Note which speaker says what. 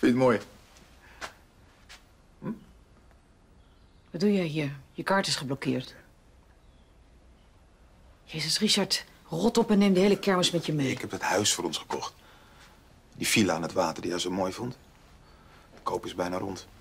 Speaker 1: je het mooi?
Speaker 2: Wat doe jij hier? Je kaart is geblokkeerd. Jezus, Richard, rot op en neem de hele kermis met je mee.
Speaker 1: Ik heb het huis voor ons gekocht. Die villa aan het water die hij zo mooi vond. De koop is bijna rond.